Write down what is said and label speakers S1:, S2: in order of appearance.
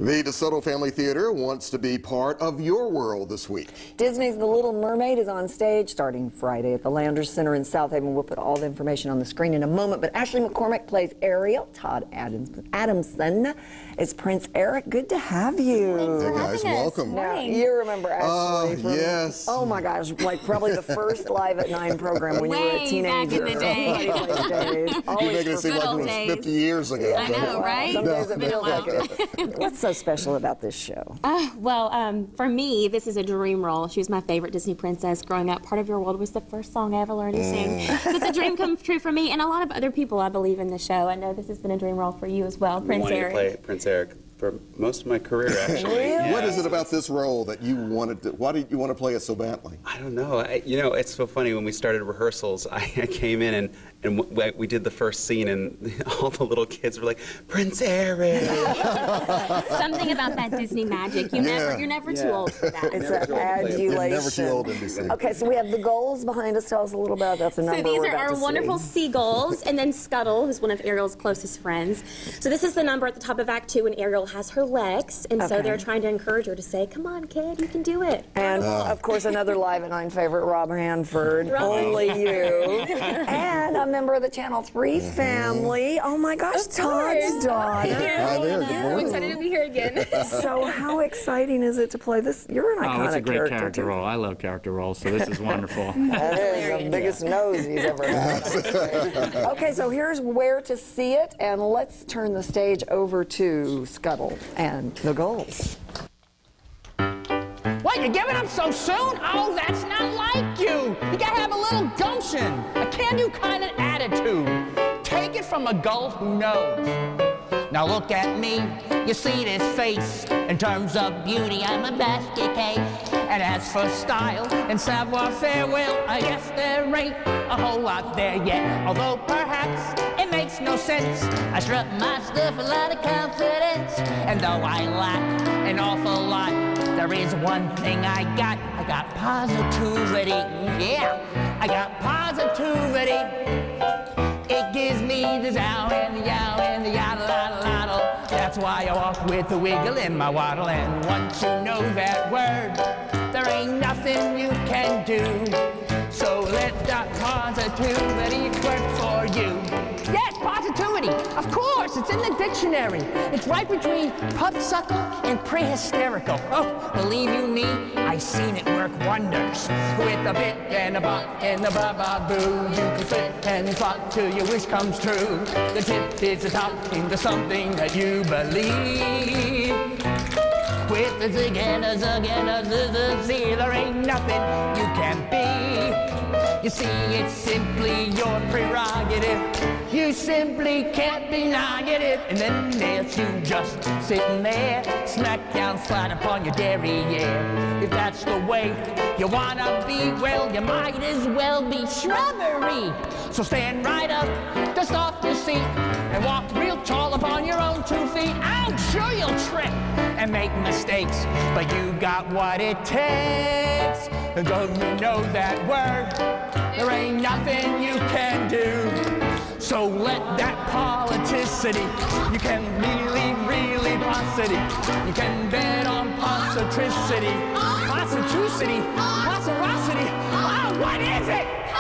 S1: The DeSoto Family Theater wants to be part of your world this week. Disney's
S2: The Little Mermaid is on stage starting Friday at the Landers Center in South Haven. We'll put all the information on the screen in a moment, but Ashley McCormack plays Ariel. Todd Adamson is Prince Eric. Good to have you.
S3: Thanks for
S1: hey guys, welcome.
S2: Now, you remember Ashley from,
S1: yes.
S2: Oh my gosh, like probably the first Live at 9 program when you were a teenager.
S3: Back in the day.
S1: You're making it seem like it was 50 years ago.
S3: I know, right?
S2: Some days it
S3: Been a
S2: feels like
S3: while.
S2: it. What's so special about this show?
S3: For me, this is a dream role. She was my favorite Disney princess growing up. Part of Your World was the first song I ever learned to sing. So it's a dream come true for me and a lot of other people, I believe, in the show. I know this has been a dream role for you as well, Prince Eric.
S4: I wanted to play Prince Eric for most of my career, actually.
S2: Really?
S4: Yeah.
S1: What is it about this role that you wanted to, why did you want to play it so badly?
S4: I don't know. You know, it's so funny. When we started rehearsals, I came in and we did the first scene, and all the little kids were like, Prince Eric!
S3: Something about that Disney magic. You're never too old for that.
S2: It's an adulation.
S1: You're never too old in DC.
S2: Okay, so we have the goals behind us. Tell us a little about that's the number.
S3: So these
S2: we're
S3: are
S2: about
S3: our
S2: to
S3: wonderful
S2: see.
S3: seagulls, and then Scuttle, who's one of Ariel's closest friends. So this is the number at the top of Act 2, and Ariel has her legs, and so they're trying to encourage her to say, come on, kid, you can do it.
S2: And, of course, another Live at 9 favorite, Rob Hanford. Only you. And a member of the Channel 3 family. Oh, my gosh, Todd's daughter.
S1: Hi there, good
S3: I'm
S1: morning.
S3: excited to be here again.
S2: So how exciting is it to play this? You're an iconic
S5: it's a great character
S2: too.
S5: role. I love character roles, so this is wonderful.
S2: That is the biggest nose he's ever had. Okay, so here's where to see it, and let's turn the stage over to Scuttle and the goals.
S6: What, you're giving up so soon? Oh, that's not like you. You gotta have a little gumption, a can-do kind of attitude. Take it from a gull who knows. Now look at me, you see this face. In terms of beauty, I'm a basket case. And as for style and savoir-faire, well, I guess there ain't a whole lot there yet. Although perhaps it makes no sense. I strut my stuff a lot of confidence. And though I lack an awful lot, there is one thing I got positivity. Yeah, I got positivity. It gives me the zow and the yow and the yada-lada-lada. That's why I walk with the wiggle in my waddle. And once you know that word, there ain't nothing you can do. So let that positivity work for you. Yes, positivity. Of course, it's in the dictionary. It's right between pub-suckle and prehysterical. Oh, believe you me, I've seen it work wonders. With a bit and a bop and a ba-ba-boo, you can flip and flop till your wish comes true. The tip is the top into something that you believe. With a zig and a zug and a z-z-z, there ain't nothing you can be. You see, it's simply your prerogative. You simply can't be negative. And then there's you just sitting there, smack down flat upon your derriere. If that's the way you wanna be, well, you might as well be shrubbery. So stand right up, dust off your seat, and walk real tall upon your own 2 feet. I'm sure you'll trip and make mistakes, but you got what it takes. And don't you know that word? There ain't nothing you can do. So let that politicity, you can really posity. You can bet on positricity, positricity, positrosity. Oh, what is it?